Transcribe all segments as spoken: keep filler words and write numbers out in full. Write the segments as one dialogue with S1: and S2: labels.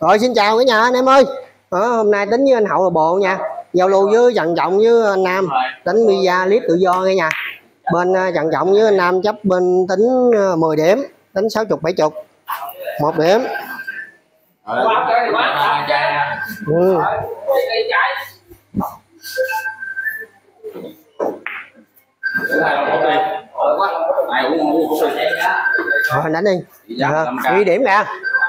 S1: Rồi xin chào cả nhà anh em ơi. Ờ, hôm nay tính với anh Hậu là bộ nha, giao lưu với Trần Trọng với anh Nam tính visa clip tự do nghe nha. Bên Trần Trọng với anh Nam chấp bên tính mười điểm, tính sáu mươi bảy mươi, một điểm. Ừ. Rồi đánh đi. À, ghi điểm ra.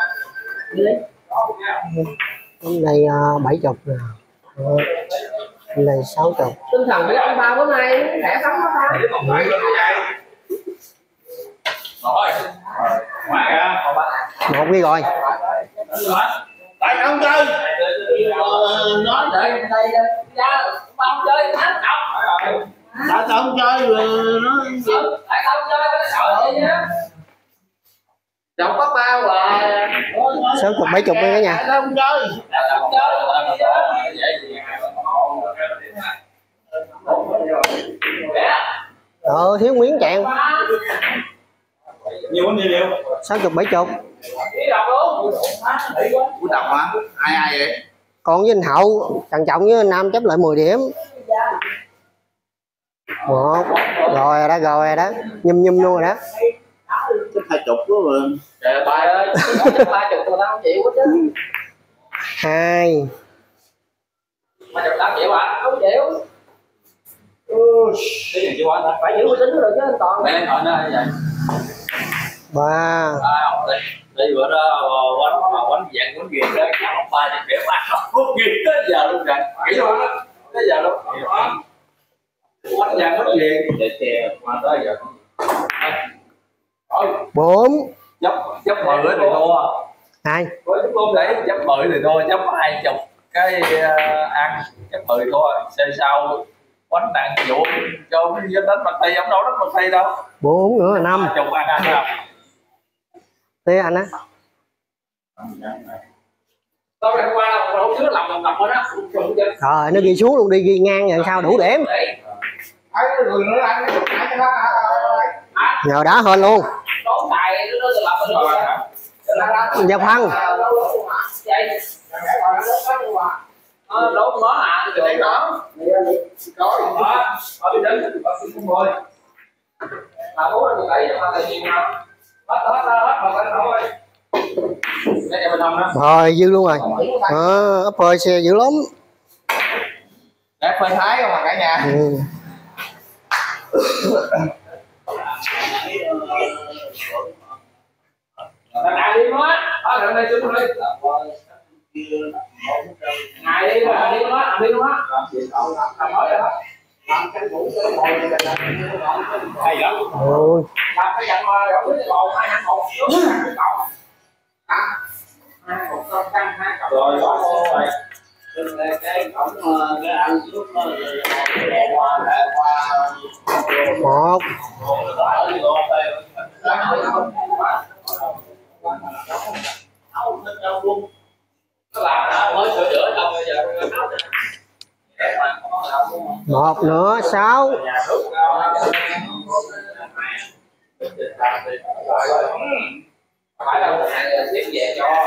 S1: Cái này bảy chục nè. Cái này sáu chục.
S2: Tinh thần của ông ba bữa nay khỏe sống đó ta.
S1: Một đi rồi.
S3: Tại không chơi. Nói
S2: đây đây ra không chơi nó đọc.
S3: Tại không chơi rồi nó
S2: Tại không chơi nó sợ vậy nhá. Đọc có bao là
S1: sáu chục bảy chục cả nhà.
S3: không chơi.
S2: Không chơi.
S1: Ờ thiếu miếng chèn.
S3: Nhiều không nhiều?
S1: sáu chục bảy chục.
S3: Của đọc hả? Ai ai vậy?
S1: Còn với anh Hậu, Trần Trọng với anh Nam chấp lại mười điểm. Một. Rồi đó, rồi đó. Nhum nhum luôn rồi đó.
S3: Chắc hai chục quá mà.
S2: Trời ba ơi, ba chục tao không chịu hết chứ.
S1: Hai.
S2: ba chục tao chịu à? Không chịu. Cái gì chịu anh? Phải giữ uy tín rồi chứ anh Toàn. Đây anh nói vậy.
S1: Ba.
S2: Đi bữa đó quánh quánh dạng quánh ghiền đó chắc ông ba chục điểm ba không ghiền tới giờ luôn rồi. Nghĩ luôn á. Tới giờ luôn. Quánh dạng quánh ghiền để chè qua tới giờ.
S1: Bốn.
S2: Chấp chấp mười thì thua.
S1: Hai.
S2: Với chúng tôi đấy chấp mười thì thua, chấp hai chục cái uh, ăn chấp mười thôi. Xe sau quánh nặng vụ cho cái đánh mặt tay ông đâu đánh mặt tay đâu.
S1: Bốn nữa là năm.
S2: Chục ăn ăn không?
S1: Thế anh á.
S2: Tao hôm qua đâu trước làm đồng đồng rồi đó.
S1: Rồi nó ghi xuống luôn đi, ghi ngang rồi sao đủ điểm. Nhờ đá hơn luôn. Giao phân.
S2: Đốt món à, cái đấy đó. Có đó. Ở bên đến bác sĩ không rồi. Là bố anh đẩy mà là gì mà. Hết hết hết mà cái thôi. Cái này bên hông đó.
S1: Rồi dư luôn rồi. Ờ ấp phơi xe dữ lắm.
S3: Để phơi thái không mà cả nhà.
S1: Ừ.
S2: Ngày đi nó á. Ở đằng này xuống đi. Ngày đi rồi, đi nó á, đi nó á. Làm mới rồi đó. Làm tranh thủ chơi bồi hay lắm.
S1: Ôi.
S2: Làm cái dặn mà ở dưới bầu hai hạng một trước hai cậu. Hai một con căng hai cậu rồi rồi. Cái cổng cái ăn trước nó qua lại qua
S1: Một. Một nữa sáu.
S2: Phải đâu này tiếp về cho.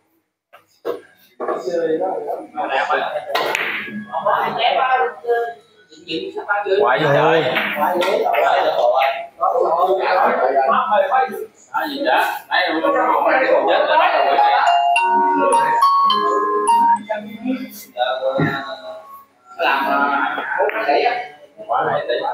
S3: Quậy trời.
S2: À gì đó, đây là một cái chết rồi đó. Làm bốn cái tỷ á. Quá này tỷ.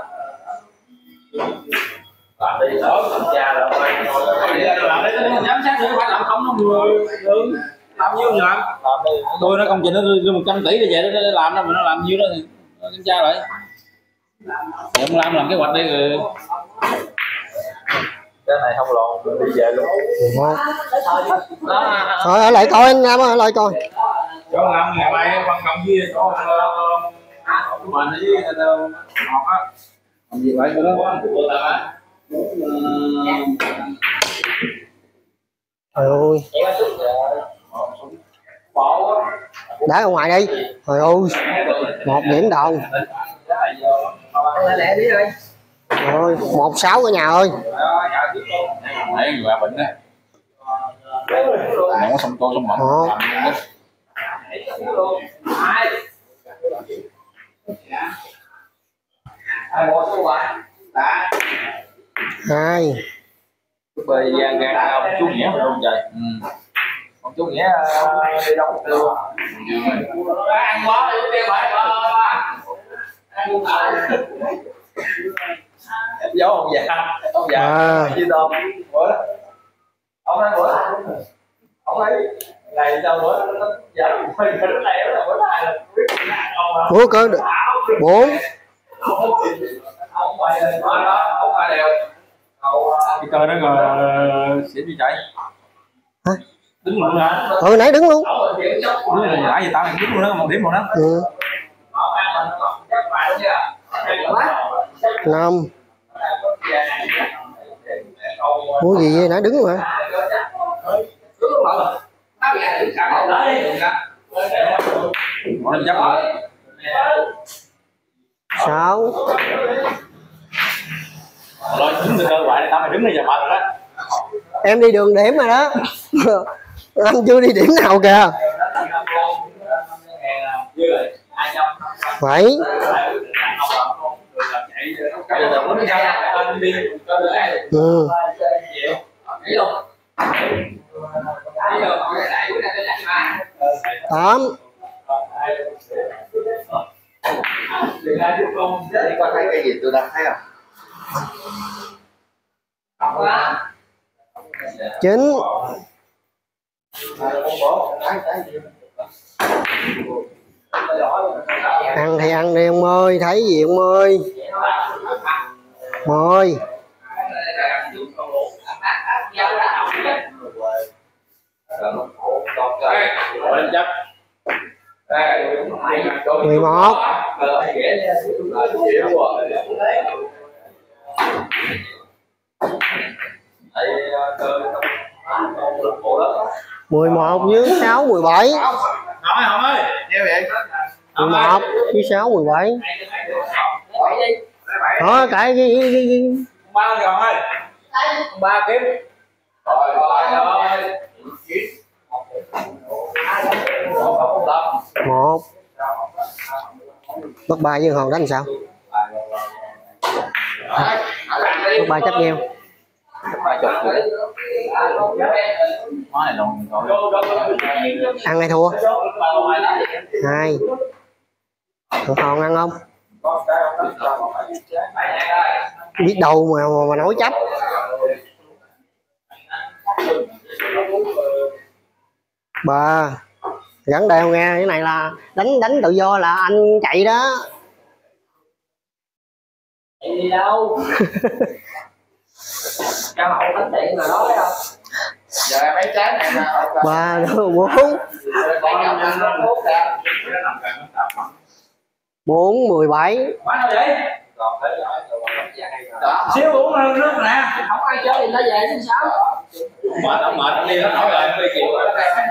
S2: Làm đi sớm thằng cha là phải làm đấy nó giám sát nữa phải làm không nó người đường làm nhiêu giờ làm đi tôi nó công trình nó đưa một trăm tỷ để về nó làm đâu mà nó làm nhiêu đó thì nó kiểm tra lại thì ông Lam làm kế hoạch đi rồi cái này không lộn đi về luôn.
S1: Thôi ở lại coi anh Nam ơi, ở lại coi.
S3: Cho ông Lam ngày mai văn phòng với con mình với ngọt á làm gì vậy đó quá.
S1: Trời ơi. Đá ra ngoài đi. Trời ơi. Một điểm đầu. Rồi, một sáu cả nhà ơi.
S3: Đấy người bệnh đó.
S2: Nó xong tôi xong mỏng.
S1: Một. Hai.
S3: Bơi gian gan ông chú nghĩa mà không trời. Ông chú nghĩa đi đâu được. Ăn quá đi đi phải dấu ông già ông già chi tôm bữa ông nói bữa ông ấy ngày sau bữa nó giờ mình cái này là bữa này là biết ông
S1: Ủa cơ được bốn.
S3: ông ngoài đó ông ngoài đều cái cơ đó rồi xỉn đi chạy
S1: hả?
S3: Đứng luôn hả?
S1: Ừ nãy đứng luôn.
S3: Đứng rồi nãy giờ tao đang đứng luôn đó, một điểm một đó.
S1: Ừ. Năm. Mua gì vậy? Nãy đứng rồi hả?
S3: Bỏ lên chấp rồi.
S1: Sáu.
S3: Rồi đứng từ cơ hoài này tao mày đứng đây giờ mệt rồi đó.
S1: Em đi đường điểm rồi đó. Anh chưa đi điểm nào kìa. Bảy. Ừ. Tám.
S3: Có thấy cái gì tôi đang thấy không?
S1: Chín. Ăn thì ăn đi ông ơi, thấy gì ông ơi. Mười. Mười một. Mười một với sáu mười bảy.
S3: Hỏi không ơi, nghe vậy.
S1: Mười một với sáu mười bảy. Đó cái cái cái cái
S3: Ba rồi ơi. Ba kiếm. Rồi rồi rồi.
S1: một. Bắt bài với Hòn đánh sao? Bắt bài chấp nheo. Ăn hay thua? Hai. Thằng Hòn ăn không? Biết đâu mà mà, mà nói chấp. Ba. Gắn đều nghe, cái này là đánh đánh tự do là anh chạy đó.
S4: Chạy đi đâu? Cho hậu tính tiền mà nói không?
S3: Giờ em mấy trái này nè.
S1: Ba bốn. Bốn mười bảy.
S3: Bán đâu vậy? Xíu uống nước nè.
S4: Không ai chơi thì nó về chứ sao?
S3: Mệt không mệt đi nó nổi rồi nó đi chịu.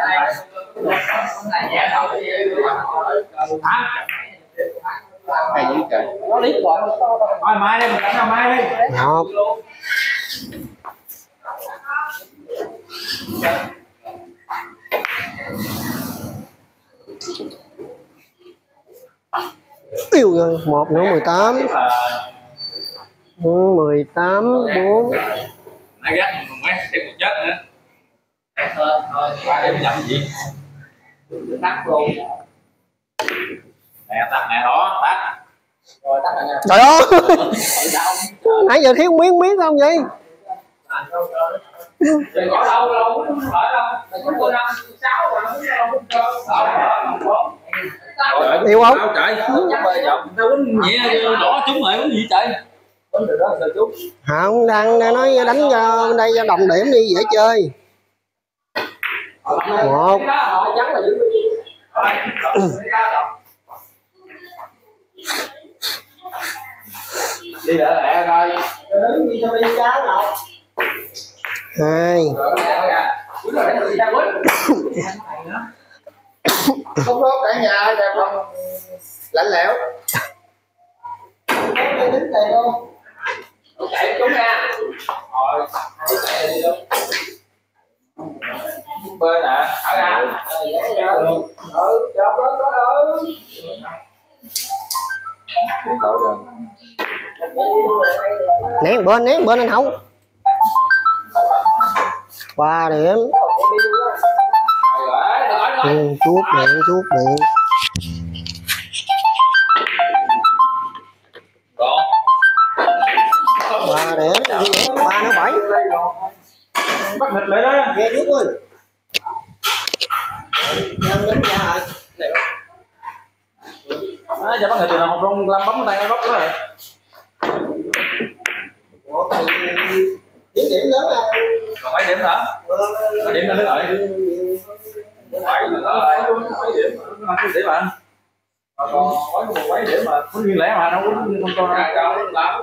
S3: Hả? Hay dữ trời.
S4: Nó lý quả.
S3: Thôi mai đi, mình đánh ra mai đi.
S1: Một. Yêu rồi, một nữa mười tám. mười tám bốn.
S3: Nãy gắt mấy thêm một chết nữa. Thôi thôi, ba điểm nhầm gì?
S4: Tắt luôn.
S3: Nè tắt nè đó, tắt.
S4: Rồi tắt rồi nha.
S1: Trời ơi. Nãy giờ thiếu miếng miếng không vậy?
S4: Đừng có đâu đâu, không phải đâu. Mày có mười năm, sáu rồi nó không có.
S1: Yêu không?
S3: Trời, tao quýnh nhẹ đỏ trúng rồi quýnh gì trời?
S4: Quýnh được đó sao chú?
S1: Không, đang nói đánh cho đây cho đồng điểm đi dễ chơi. Một.
S4: Trắng là giữ.
S3: Đi lại lẹ coi.
S4: Đứng đi cho đi cá nào.
S1: Hai.
S3: Không có cả nhà đẹp không? Lạnh lẽo.
S4: Đứng tiền không? Chạy chúng ra. Rồi, chạy đi đâu?
S3: bên nè. Ở ra. Ừ, chọc đó có ừ.
S1: Nén bên, nén bên anh Hậu. Ba điểm. Ừ, chuốt điện, chuốt điện. Ba điểm, ba nó bảy.
S2: Bắt thịt lại đó.
S1: Nghe trước ơi. Nhân đến ra rồi.
S2: Đó, giờ bắt thịt từ nào một rung làm bấm tay bóc đó rồi.
S1: Ủa thì điểm điểm lớn à.
S3: Còn mấy điểm hả? Mấy điểm lên lại. Bảy rồi. Mấy điểm.
S2: Làm cái điểm mà.
S3: Còn mấy một mấy điểm mà.
S2: Có nguyên lẽ mà nó cũng không cho
S3: ra cho làm.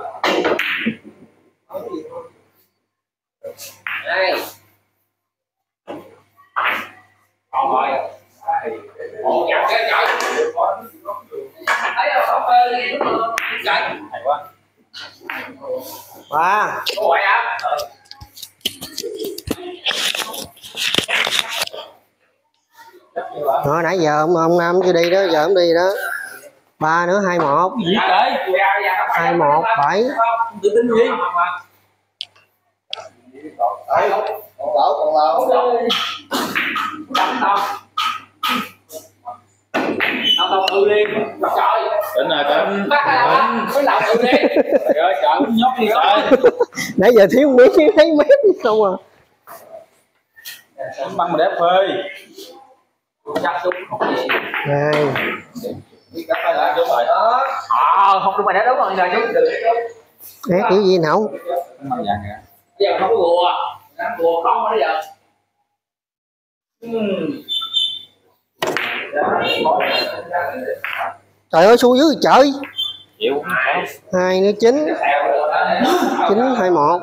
S3: Đây. Còn rồi. Một chặt cái trời. Thấy không? Không ơi. Chạy. Hay quá.
S1: Ba.
S3: Có quậy hả?
S1: Rồi nãy giờ ông, ông Nam chưa đi đó, giờ ông đi đó. Ba nữa hai một.
S2: gì trời?
S1: Hai một bảy.
S2: Tự tin gì?
S3: Đấy, còn lỗ, còn lỗ. Đâm tông. Đâm tông tự liên. Trời.
S2: Tỉnh rồi tỉnh.
S3: Bắt ra đâu? Mới làm tự liên.
S2: Trời ơi trời nhóc đi trời.
S1: Nãy giờ thiếu miếng thấy mép xong rồi.
S2: Băng mà đẹp phơi.
S3: Chắc đúng không gì.
S1: Này.
S3: Đi cắt lại đúng rồi đó. Ờ, không đúng rồi đó, đúng rồi rồi đúng được.
S1: Đấy kiểu gì nào?
S2: Băng vàng kìa.
S3: Giờ không có gùa. Gùa không bây giờ. Ừm.
S1: Trời ơi xuống dưới trời.
S2: Chịu.
S1: Hai nữa chín. Chín hai một.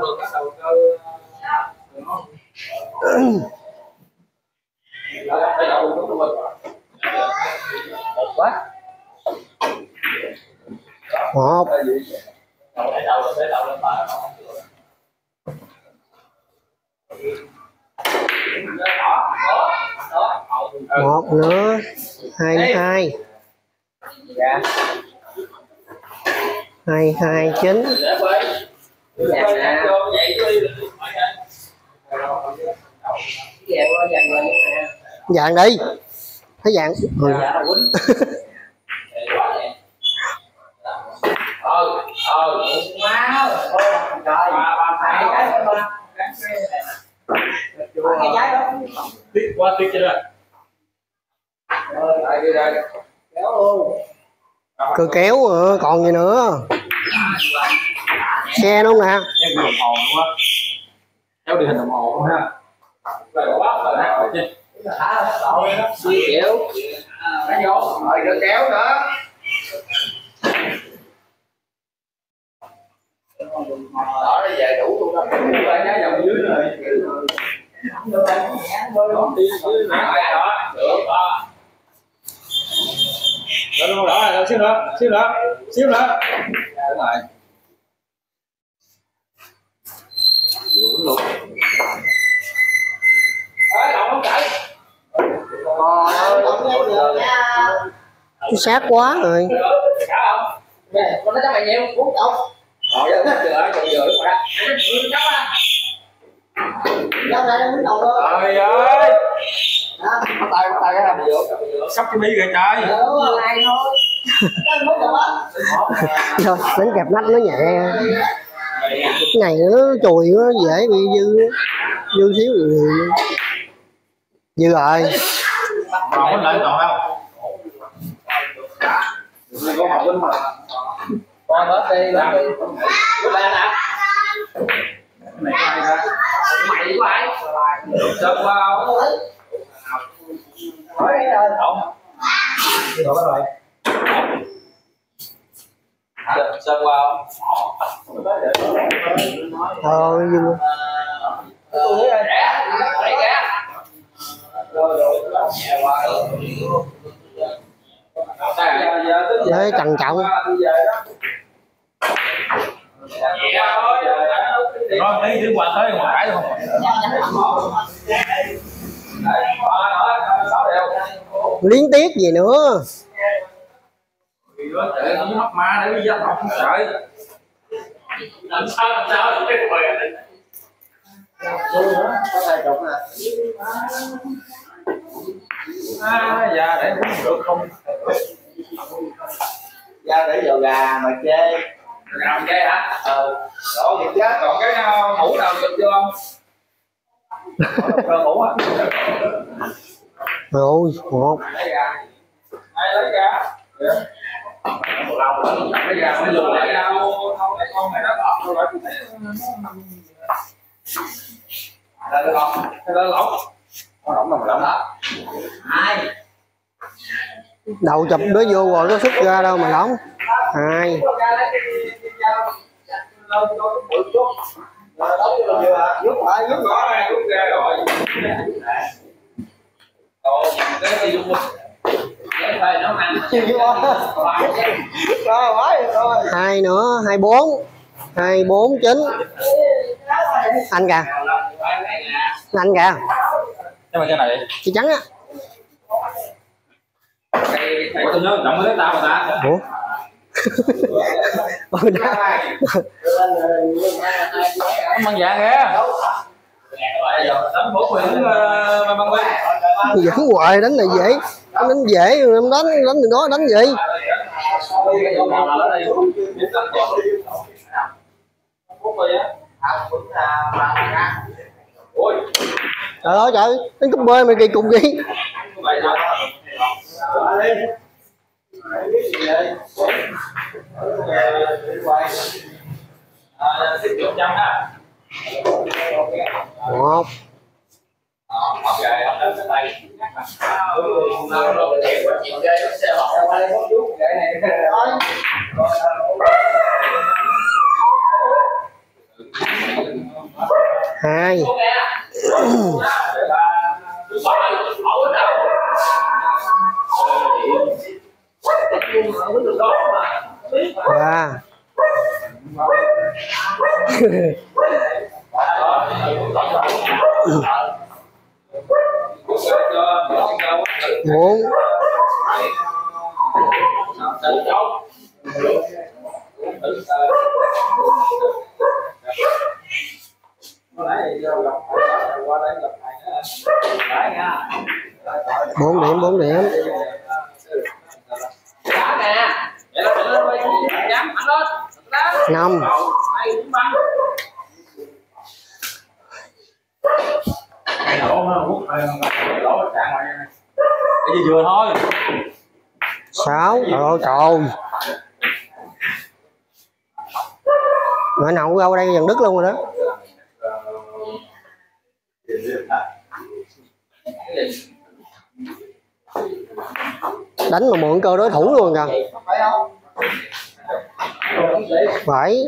S3: Quá.
S1: Một. Một nữa. Hai nữa hai. Hai hai chín. Vàng đi. Thấy vàng. Ừ.
S3: Ờ, ờ, wow. Trời, ba phải cái ba. Cái trái đó.
S2: Tiếc quá tiếc chưa rồi.
S3: Rồi, đây đây. Kéo luôn.
S1: Cứ kéo nữa, còn gì nữa. Xe đúng nè.
S2: Em đồng hồ luôn á. Kéo đi hình đồng hồ luôn ha.
S3: Rồi quá rồi đó. Thả đội đó. Suy kiểu. Nó vô, rồi nó kéo nữa. Đó nó về đủ luôn đó. Rồi giá dòng dưới rồi. Đó, đi dưới nè. Đó, được đó.
S2: Đó đúng đó rồi, xíu nữa, xíu nữa, xíu nữa.
S3: Đúng rồi.
S2: Chịu cũng luôn.
S3: Ê, đậu không chạy.
S1: Nó sát quá rồi.
S3: Con nó chắc mày nhiều, uống đâu. Rồi, giờ nó chừa, chừa chừa đúng rồi đó. Chắc á. Chắc ra nó đầu luôn.
S2: Trời ơi.
S3: Bắt tay, bắt tay cái này vô.
S2: Sắp cái bi kìa trời.
S3: Đúng lại thôi.
S1: Rồi, đánh kẹp nách nó nhẹ. Cái này nó chùi nó dễ bị dư. Dư thiếu gì. Dư rồi.
S2: Còn có lại còn không?
S3: Đừng có học bên mà. Con bớt đi, bớt đi. Bớt lên hả?
S2: Cái này có ai ra?
S3: Mày của ai? Sơn vào. Nói đi rồi.
S2: Không. Cái đó rồi.
S3: Sơn vào.
S1: Thôi dư.
S3: Tôi thấy rẻ, rẻ kìa. Rồi rồi, nhẹ qua được.
S1: Đấy trần trọng.
S2: Rồi tí thứ qua tới ngoài phải không?
S1: Liên tiếc gì nữa.
S2: Trời ơi, mắc ma để đi dân học không sợ.
S4: Làm sao làm sao cái quầy này.
S3: Có tay trục nè.
S2: À, dạ để uống được không?
S3: Ra để vào gà mà chê.
S2: Gà mà chê hả?
S3: Ờ. Đó vậy chứ.
S2: Còn cái uh, mũ nào được chưa không? Còn mũ á.
S1: Rồi, một.
S2: Lấy gà. Ai lấy gà? Lấy gà mới lùi lại đâu, không lấy con này nó lọt rồi lại tôi thấy nó lọt, nó lọt. Nó lỏng mà lỏng đó.
S3: Hai.
S1: Đầu chụp nó vô rồi có xuất ra đâu mà lỏng. Hai.
S3: Giúp lại, giúp
S2: Có ai rút ra rồi. Ồ, cái cái dung cái phải nó ăn
S1: Hai nữa, hai bốn. Hai bốn chín. Anh kìa. Anh kìa.
S2: cái mà cái này
S1: Chị trắng á.
S2: cái cái tôi nhớ trọng với tao mà ta.
S1: Ủa? Ừ, đó.
S2: Mang dạ kìa. Đánh bổ quyền mà băng quay.
S1: Dẫn hoài đánh này dễ. Đánh dễ em đánh đánh từ đó đánh gì? Trời ơi trời, đánh cúp bơi mày kỳ cục gì? Một. Hai. Ba. Bốn. Bốn điểm, bốn điểm. Năm.
S2: Cái gì vừa thôi.
S1: Sáu. Trời ơi trời. Mẹ nào đâu đây dần đứt luôn rồi đó. Đánh mà mượn cơ đối thủ luôn kìa. Phải.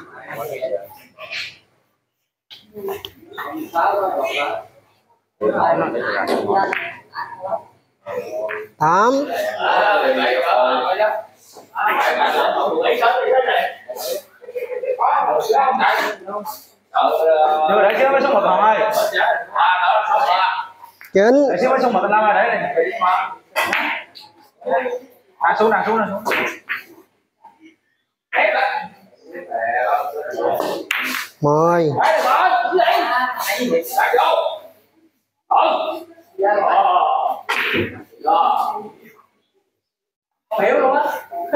S1: Tám.
S2: Đưa để xíu mới xuống một thằng ơi.
S1: Chín.
S2: Để xíu mới xuống một thằng ơi để này. À xuống nè, xuống nè, xuống.
S1: Mười.
S4: Hiểu luôn á.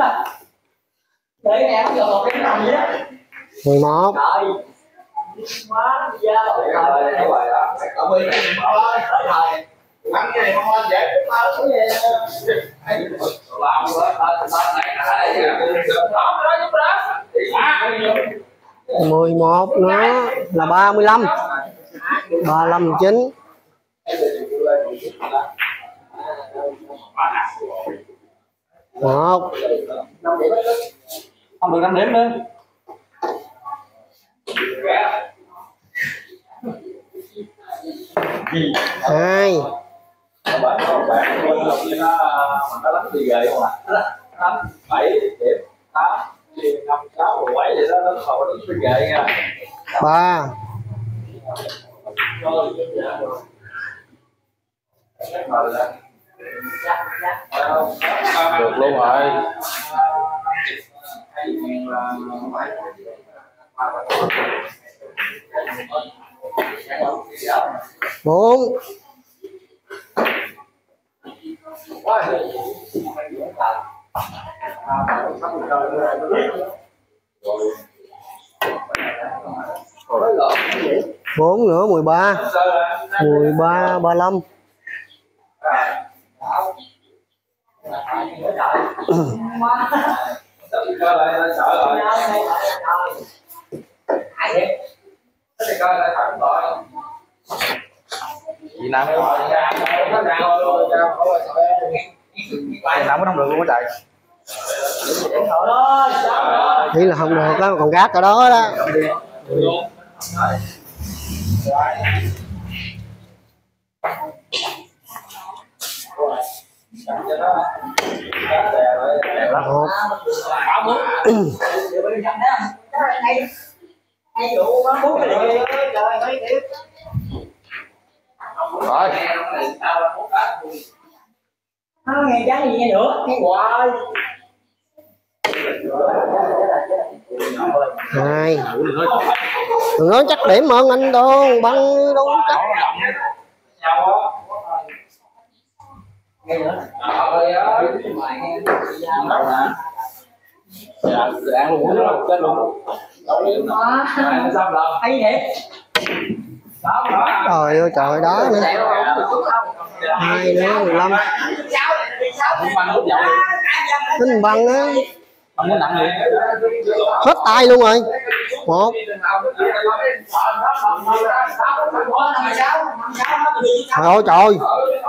S4: Để nè không giờ một cái nằm gì á.
S1: Mười một.
S4: Trời. Quá da rồi. Trời ơi. Ở bên này thôi. Trời. Ăn cái này không lên dễ tao cái gì. Làm quá tao tao này lại đó đó giúp đó.
S1: Mười một nữa là ba mươi lăm. Ba mươi lăm chín. Một.
S2: Không được năm điểm nữa.
S1: Hai. Ba.
S2: Được luôn rồi.
S1: Bốn. Bốn nữa mười ba. Mười ba ba lăm.
S2: Chị Nam Nam có không được luôn á trời.
S1: Nghĩ là không được đó, còn gác ở đó đó. Một.
S2: Rồi.
S4: Nó nghe trái gì nghe nữa, nghe hoài.
S1: Hai. Đừng nói chắc điểm hơn anh Tôn, băng đâu chắc.
S4: Nghe nữa.
S2: Dạ, ăn luôn đó, chết luôn.
S4: Thấy vậy?
S1: Trời ơi trời đó nữa. Hai nữa mười lăm. Tính băng á.
S2: Không có nặng gì.
S1: Hết tay luôn rồi. Một. Trời ơi trời.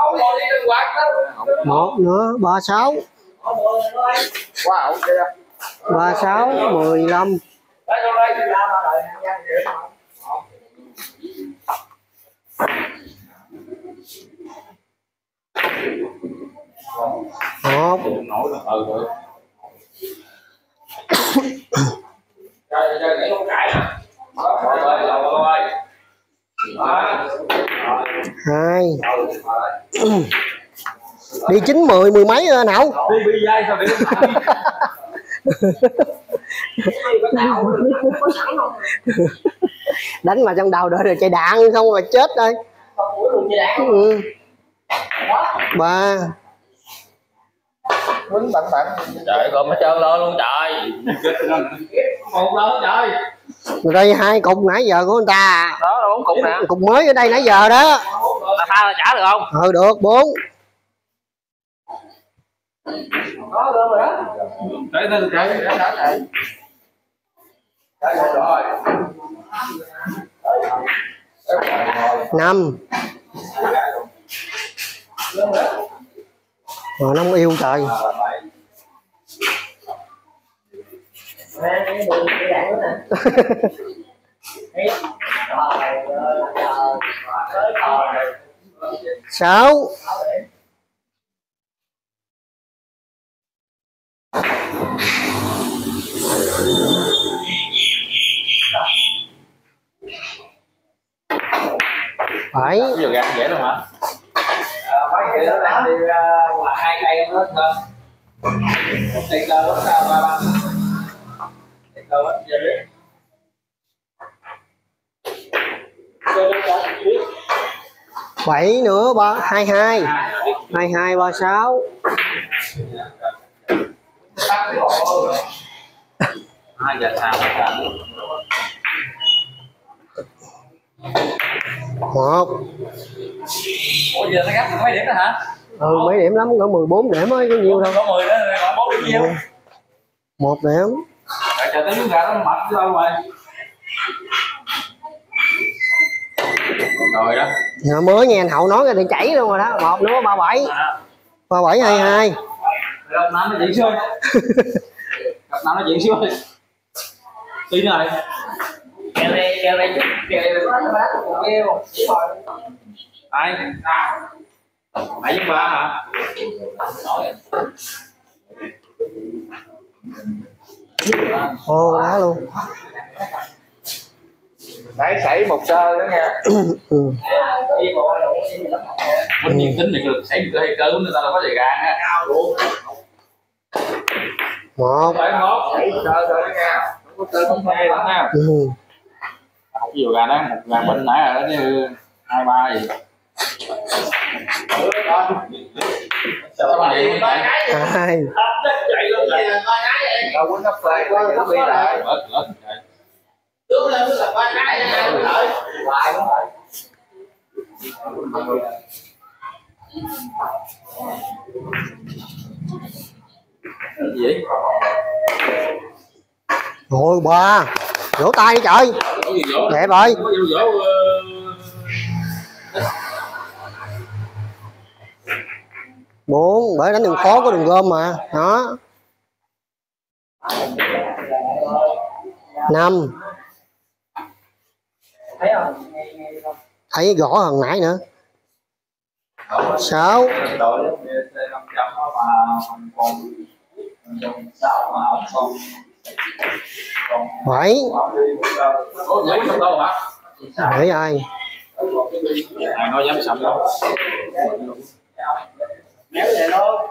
S1: Một nữa ba sáu.
S2: Wow,
S1: Ba sáu mười lăm. Một.
S2: nổi được ừ rồi.
S1: Hai. Đi chín mười mười mấy rồi anh Hậu. Đánh mà trong đầu đợi rồi chạy đạn không mà chết rồi. Ừ. Ba.
S2: Quýnh bận bận. Trời còn mới trơn lên luôn trời. Một lên trời.
S1: Rồi đây hai cục nãy giờ của người ta.
S2: Đó là bốn cục nè.
S1: Cục mới ở đây nãy giờ đó.
S2: Là pha là trả được không?
S1: Ừ được bốn.
S4: Có luôn rồi đó.
S2: Để để để để để.
S1: Năm. Rồi nó không yêu trời. Sáu. Bảy.
S2: Bây giờ gạt dễ luôn hả?
S3: Mấy cái đó làm đi là hai cây nó hết hơn. Tiền đâu nó sao ba ba. Tiền đâu hết giờ biết.
S1: Bảy nữa ba hai hai. Hai hai ba sáu.
S2: Hai giờ sao?
S1: Một.
S3: Ủa giờ nó gấp được mấy điểm đó hả?
S1: Ừ mấy điểm lắm, có mười bốn điểm ấy, có nhiều đâu.
S3: Có mười đó, còn bốn điểm nhiêu?
S1: Một điểm.
S3: Rồi chờ tới lúc gà nó mệt chứ đâu rồi. Rồi đó.
S1: Giờ mới nghe anh Hậu nói ra thì chảy luôn rồi đó. Một nữa ba bảy. Ba bảy hai hai.
S3: Gặp năm nó chuyện xưa. Gặp năm nó chuyện xưa. Tí nữa rồi. Kèo này, kèo này chút, kèo này nó nó đá cùng kêu. Ai? Bảy với ba hả?
S1: Ô đá luôn.
S3: nãy xảy một sơ đó nha.
S1: Ừ.
S2: Mình nhiên tính này được xảy cơ hay cơ người ta đâu có thời gian á.
S1: Một.
S3: Phải một xảy sơ thôi đó nha. Không có tên không phê lắm nha.
S1: Ừ.
S2: Học nhiều gà đó, một gà bệnh nãy rồi đó chứ hai ba gì. Sao mà vậy?
S1: Hai.
S3: Đâu quýnh nó phê quá giữ bi lại.
S2: Lết lết trời.
S4: Trước lên là ba cái nha, lại lại đúng rồi.
S2: Gì vậy?
S1: Rồi ba. Vỗ tay đi trời.
S2: Có gì dỗ?
S1: Đẹp rồi.
S2: Có gì dỗ?
S1: Bốn. Bởi đánh đường khó có đường gom mà. Đó. Năm.
S4: Thấy không?
S1: Thấy gõ hồi nãy nữa. Sáu.
S3: Đội năm trăm mà còn sáu mà ông còn
S1: Bảy.
S2: Có dễ không đâu hả?
S1: Bảy ai?
S2: À, nó dám sầm đâu.
S4: Nếu vậy đó.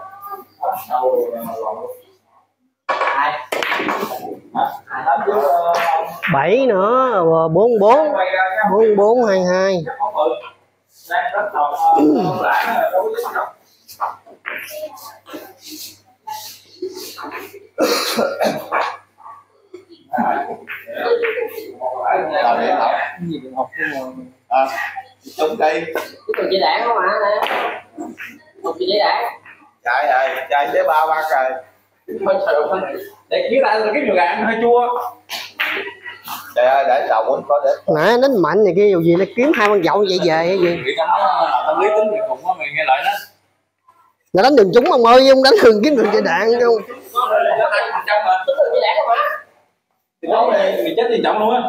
S4: Hai. Hai hết chứ.
S1: Bảy nữa. Bốn bốn. Bốn bốn hai hai.
S4: Đang rất học lãng đâu có gì đâu.
S3: à, trúng cây
S4: Cái chị đạn không hả nè? Một chị đạn.
S3: chạy rồi chạy tới ba bát rồi.
S4: Thôi trời ơi. Để kiếm lại cái nhiều gạn hơi chua.
S3: để để đầu quýnh có để
S1: Nãy đánh mạnh này kia dù gì nó kiếm hai con dậu vậy về hay gì?
S2: Bị tâm nó tâm lý tính thì cùng á, mày nghe lời nó.
S1: Nó đánh đường trúng ông ơi, ông đánh đường kiếm đường chạy đạn không?
S2: Thì đó mày chết thì trọng luôn á.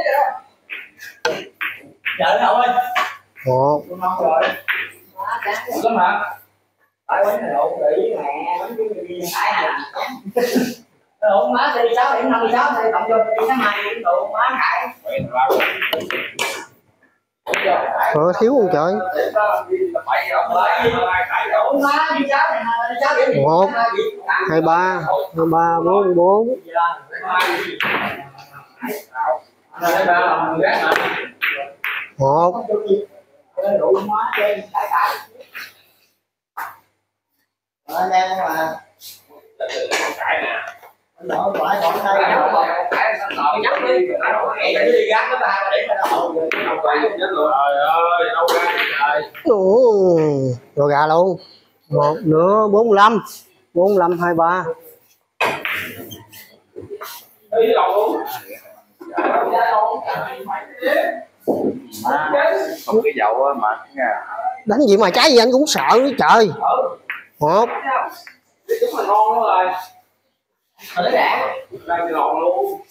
S4: Chờ nó ơi.
S1: Một.
S2: Lắm hả?
S4: Phải quánh này độ kỹ mẹ quánh cái gì phải hả? Độ má đi sáu điểm năm mươi sáu thì cộng vô đi tháng hai điểm độ má khải.
S1: Ờ, thiếu không trời? Một, hai ba, hai ba, bốn bốn. Một.
S4: Nó phải còn đây nhắm rồi. Nhắm đi. Để đi gác nó ta để nó đâu.
S2: Trời ơi, đâu ra trời.
S1: Ồ, rồi gà luôn. Một nữa bốn lăm. Bốn lăm hai ba.
S2: Đi đầu luôn.
S3: không cái dậu á mà nha.
S1: Đánh gì mà trái gì anh cũng sợ nữa trời. Một.
S2: Đúng là ngon lắm rồi.
S4: Rồi nó đạn.
S2: Đang đi lộn luôn.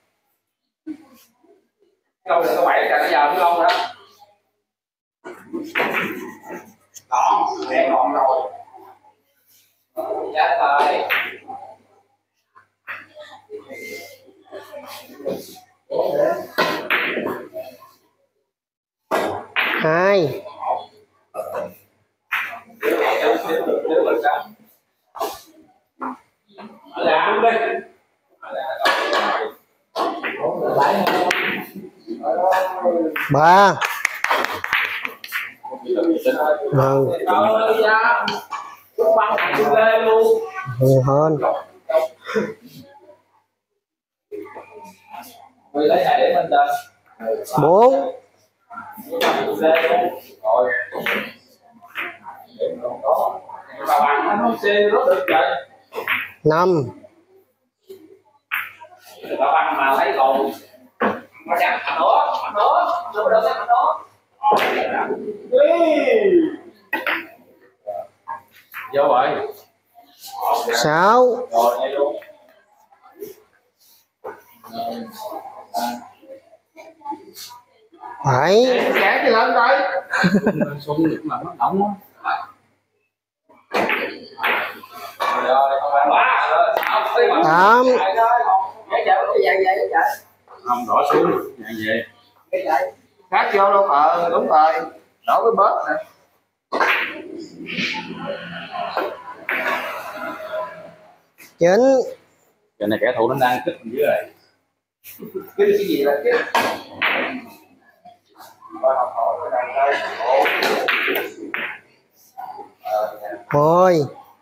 S2: Lâu rồi có bảy cả bây giờ mới lâu đó. Còn, nghe còn rồi. Dạ rồi.
S1: Hai.
S2: Làm đi.
S1: Ba. Ừ.
S2: Ơi da. Băng hành ghê luôn.
S1: Nhiều hơn.
S2: Vì lấy này để mình tên.
S1: Bốn.
S2: Rồi. Bà bạn nó không xe rất được trời.
S1: Năm.
S2: Bà bạn mà lấy rồi. Nó chẳng thành nữa, thành nữa, đâu được thành nữa. Vô rồi.
S1: Sáu.
S2: Rồi đây luôn.
S1: Bảy.
S3: Kẻ gì lên coi.
S2: Xuân được mà nó động á. Rồi, không phải quá rồi.
S1: Tám.
S4: Vậy trời cái gì vậy vậy trời.
S2: Không đổ xuống, nhận về.
S3: Khác vô luôn, ờ đúng rồi, nổ cái bớt nè.
S1: Chín.
S2: Giờ này kẻ thù nó đang kích mình dưới rồi.
S3: Cái cái gì là cái
S1: Mười.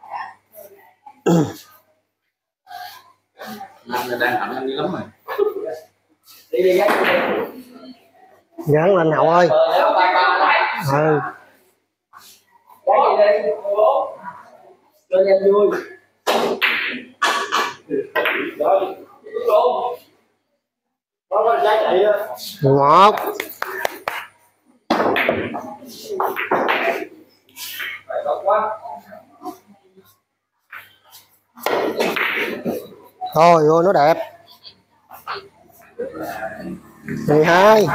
S2: Năm này đang hận anh dữ lắm rồi.
S3: đi đi gắt
S1: Gắn lên Hậu ơi. Ừ.
S3: cái gì đi cho nhanh vui rồi luôn đó là giá trị á.
S1: Một.
S3: Tốt quá.
S1: Thôi ôi nó đẹp. Mười hai.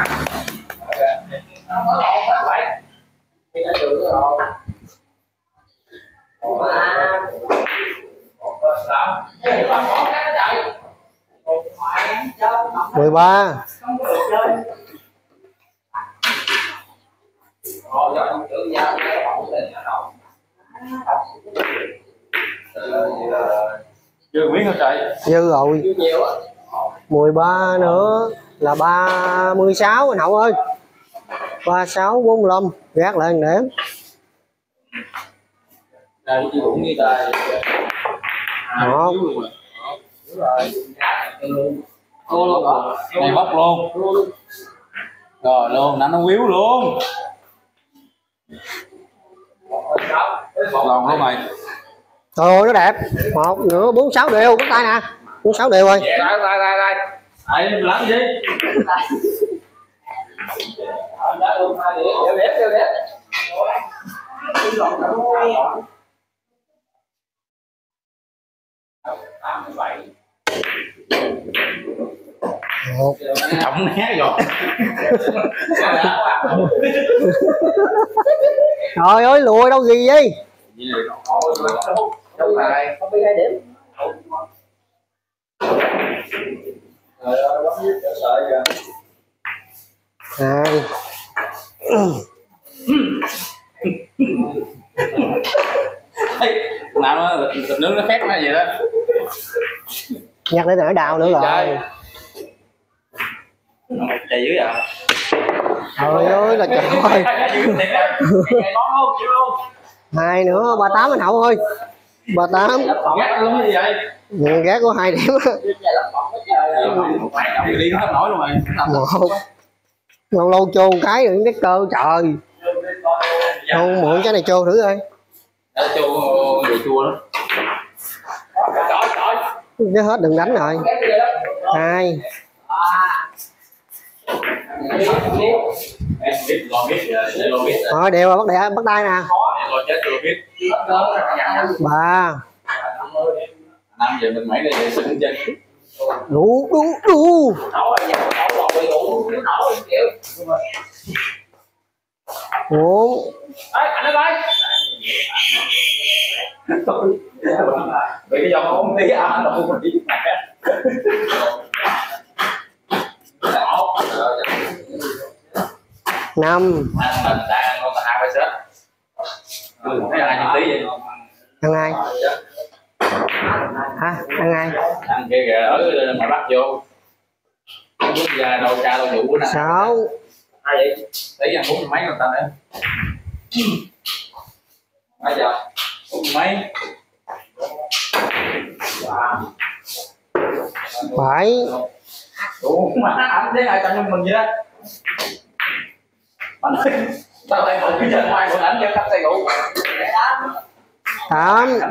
S1: Mười ba.
S2: Chưa miếng hả trời?
S1: Dư rồi. Mười ba nữa là ba mươi sáu anh Hậu ơi. Ba sáu bốn lăm gác lại đếm.
S2: Đây chứ cũng như trời.
S1: Một.
S2: Này bóc luôn. Rồi luôn, nãy nó quýu luôn. Một lòng luôn mày.
S1: Trời ơi nó đẹp. Một nữa bốn sáu đều bắt tay nè. Bốn sáu đều rồi.
S3: Đây đây đây đây.
S2: Ai làm gì?
S3: Đều đẹp đều đẹp.
S1: Một.
S2: Trọng né rồi.
S1: Trời ơi lùi đâu gì vậy?
S3: Đúng rồi, không biết hai điểm.
S1: Hai.
S2: Nào nó thịt nướng nó khét nó gì đó.
S1: Nhắc để nở đau nữa rồi.
S2: Chạy dữ vậy.
S1: Trời ơi là trời ơi. Hai nữa ba tám anh Hậu ơi. Ba tám.
S2: Gác luôn như vậy.
S1: Gác có hai điểm.
S2: Đi hết nổi luôn rồi.
S1: Một. Lâu lâu chô cái đừng cái cơ trời. Không mượn cái này chô thử coi.
S2: Chô về chua đó.
S1: Cái hết đừng đánh rồi. Hai. Rồi đều rồi bắt đại bắt tay nè. Ba.
S2: Năm giờ mình mấy đây sưng chân.
S1: Đủ đủ đủ. Bốn.
S2: Vì cái dòng không tí à đâu mà đi.
S1: Năm.
S2: Đang con hai mươi sớm. Thấy ai như tí vậy?
S1: Ăn ai? Hả? Ăn ai?
S2: Ăn kia kìa ở mà bắt vô. Bước ra đâu cha đâu đủ nè.
S1: Sáu.
S2: Ai vậy? Thấy ăn bốn mấy người ta nữa. Mấy giờ? Bốn mấy.
S1: Bảy.
S2: Đủ mà anh thấy ai trong mình vậy đó. Anh ơi, tao lại một cái chân ngoài của anh cho khách tay ngủ.
S1: Tám.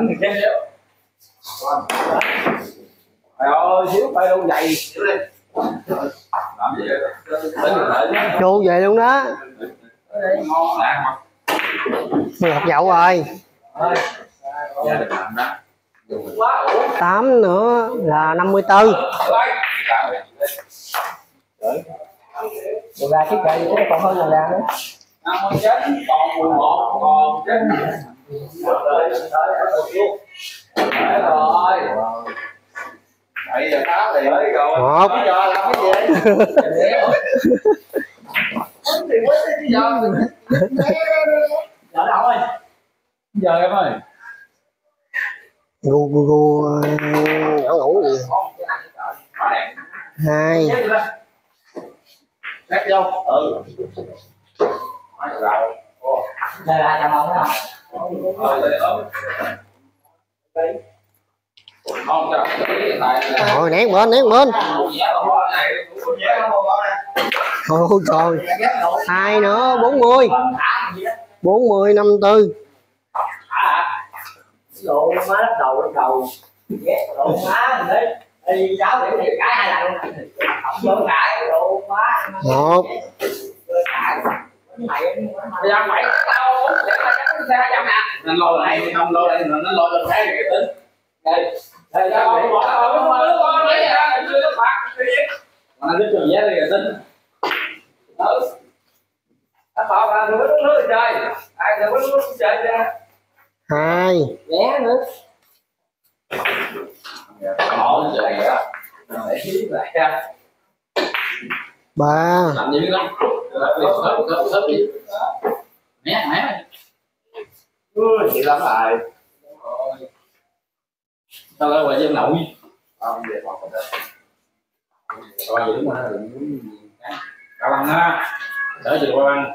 S3: Trời ơi, xíu bay luôn dày.
S2: Làm gì vậy?
S1: Chô về luôn đó.
S2: Ngon lạ.
S1: mười hộp dậu rồi.
S2: Gia đình làm đó.
S1: Tám nữa là năm mươi tư.
S3: Rồi ra cái cây chứ còn hơn là ra nữa.
S2: năm mươi chín còn mười một còn chín.
S3: Rồi.
S2: Bảy giờ tám thì mới rồi.
S1: Một.
S3: Giờ làm cái gì? giờ đâu ơi, giờ em ơi,
S1: gu gu gu ngủ ngủ gì hai
S3: cắt vô, ừ, đây là chồng ông đó không,
S1: rồi nén bên nén bên ôi trời hai nữa bốn mươi bốn mươi năm tư
S4: lộ má lắc đầu lắc đầu ghét lộ má mình đấy đi cháu để để cãi hai lần không vô cãi lộ má
S1: một
S3: bây giờ mày tao để tao cắt cái xe trăm nè nên lo lại không lo lại nó lo cho thấy cái tính đây đây ra bỏ bỏ bỏ bỏ bỏ lấy ra chưa có phạt mà nó cho giá đi cái tính ừ nó bảo là đừng có nước chơi ai đừng có nước chơi ra
S1: hai
S4: ghé nữa
S3: bỏ chơi á để khí lại ra
S1: ba
S3: làm gì lắm khớp khớp khớp đi mé mé
S4: chị lắm rồi
S3: tao lại quay dân nội
S4: không về phòng rồi
S3: coi gì đúng rồi cao bằng á đỡ gì cao bằng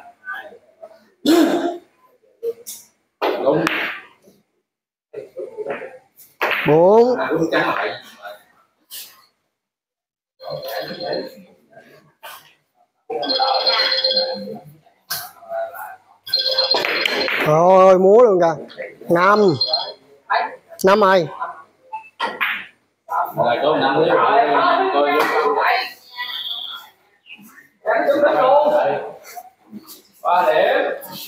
S3: đúng
S1: bốn
S3: đúng trắng lại
S1: thôi múa luôn kìa năm năm rồi
S3: rồi có năm đứa rồi coi ba điểm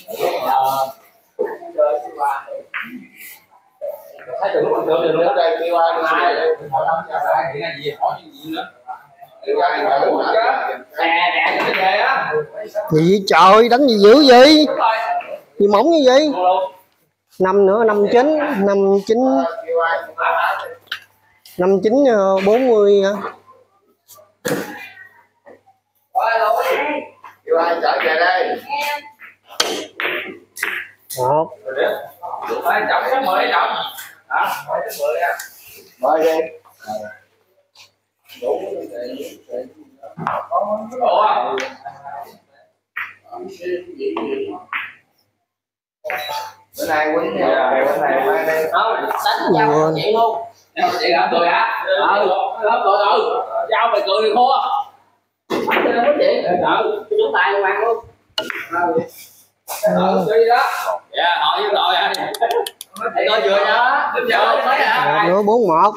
S3: thấy từ lúc mình được từ lúc đây đi qua hai hỏi năm chào lại hiện nay gì hỏi gì nữa đi qua thì phải đúng chứ nè nè cái về á
S1: gì trời đánh gì dữ vậy gì mỏng như vậy năm nữa năm chín năm chín năm chín bốn mươi hả
S4: kêu ai trở về đây
S1: một
S3: phải chậm cái mười chậm hả phải cái mười nha
S4: mời đi
S3: ủa
S4: bữa nay quýnh bữa này mai đây
S3: không đánh nhau chị luôn em chị làm cười hả ừ lớp cười ừ giao mày cười thì khô không có chị ừ chúng tay luôn ăn luôn ừ đi đó dạ hỏi với đội anh tôi vừa nhá giờ mấy hả
S1: nữa bốn một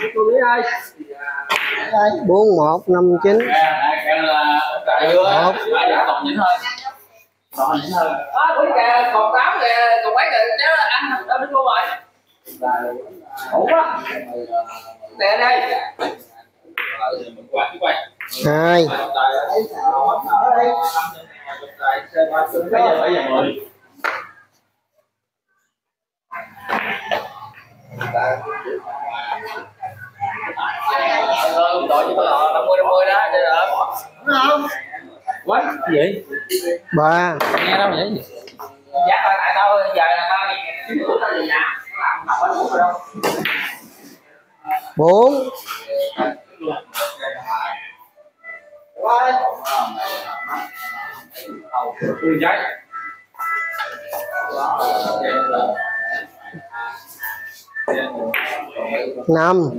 S1: bốn một năm chín
S3: một còn nhỉnh hơn còn nhỉnh hơn á cuối kìa còn tám kìa còn mấy kìa cháu ăn đâu đứng luôn rồi ủa quá nè đây
S1: hai
S3: bây giờ bây giờ mười đội cho tôi năm mươi năm mươi đó để được không quá gì
S1: ba
S3: nghe đâu vậy giá tao tại tao giờ là tao tao về nhà làm học ở đâu đâu
S1: bốn
S3: tươi giấy
S1: năm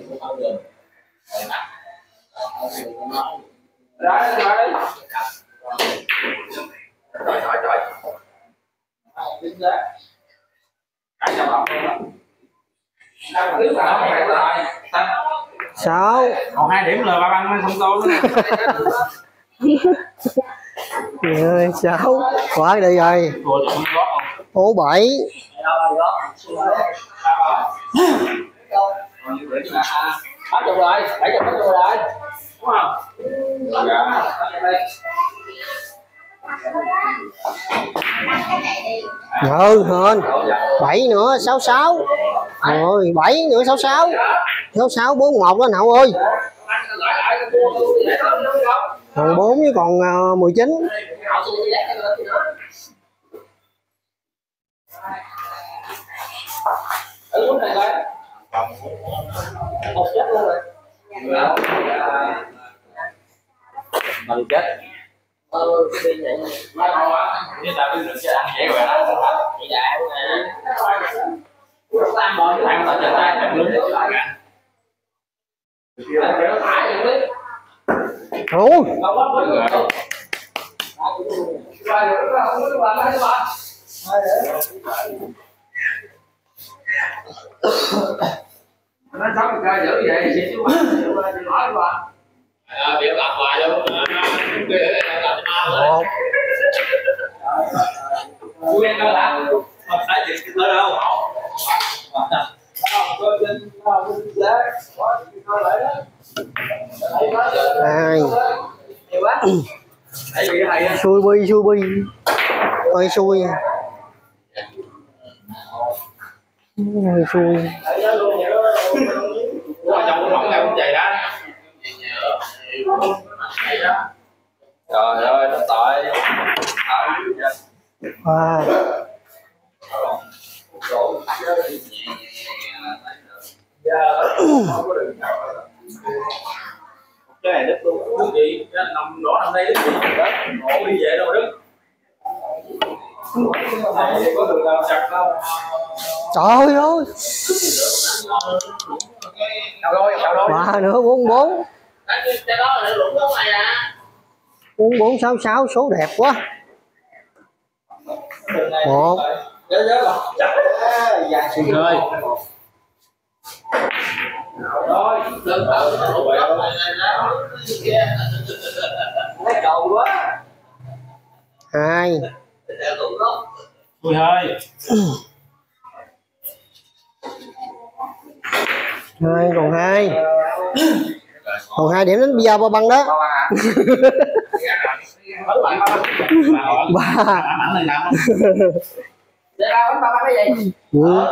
S3: đấy đấy trời trời trời chính xác cả nhà bạn luôn đó đang thiếu cả hai lại
S1: sáu
S3: còn hai điểm là ba băng không tô nữa
S1: ơi sáu quá đi rồi ô bảy
S3: tám chục rồi bảy chục chục rồi đúng không
S1: ừ hơn bảy nữa sáu sáu rồi bảy nữa sáu sáu sáu sáu bốn một đó Hậu ơi còn bốn với còn uh, mười chín.
S4: Ở này coi. Một chết luôn rồi.
S2: Mà đi chết.
S4: Ờ, đi vậy.
S2: Mai ngon quá. Chứ tao biết được chứ ăn dễ rồi đó.
S4: Vậy đại nè.
S2: Ăn bò chứ ăn tao chơi tay ăn lúng để lại cả.
S1: Ủa
S4: nó sống ca dữ vậy thì chứ mà nói qua à biểu làm hoài luôn
S1: một
S4: quen đâu hả không phải dịch tới đâu
S1: hai
S4: nhiều quá
S1: xui bi xui bi ơi xui ơi xui
S2: trong không ngày cũng vậy đó.
S3: Trời ơi nó tội.
S1: à.
S2: Cái này đứt luôn. Đứt gì? Nằm đỏ nằm đây đứt gì? Ngộ đi về đâu đứt. Này có đường nào chặt đâu.
S1: Trời ơi
S4: đâu đôi đâu đôi
S1: ba nữa bốn bốn
S4: cái đó là lụng đó mày à
S1: bốn bốn sáu sáu số đẹp quá. Một
S4: nhớ nhớ là chặt dài xì
S2: Rồi.
S4: rồi đơn tạo nó hụt lắm nó cầu quá
S1: hai
S2: mười hai.
S1: hai còn hai còn hai điểm đến bây giờ ba băng đó. Ba
S4: để ra bánh ba bánh cái gì
S1: ừ.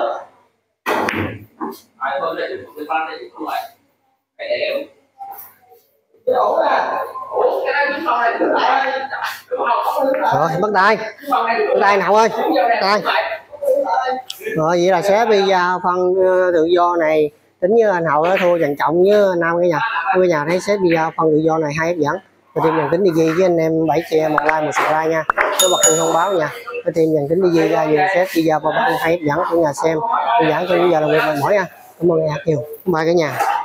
S4: ai thôi để tôi ban đây không lại cái đẻo cái ổ à ủa cái này cái phòng này đứng lại
S1: Rồi bắt tay bắt tay nào ơi tay rồi vậy là sẽ bây giờ phân uh, tự do này tính như anh Hậu đã thua Trần Trọng với Nam cái nhà cái nhà thấy xếp bây giờ phân tự do này hai hấp dẫn cái team dàn tính đi gì với anh em bảy che một like một subscribe nha có bật thông báo nha cái team dàn tính đi gì ra vừa xếp bây giờ và bắt hai hấp dẫn của nhà xem đơn giản thôi bây giờ là việc mình mỏi nha. Cảm ơn nhà nhiều bye cả nhà.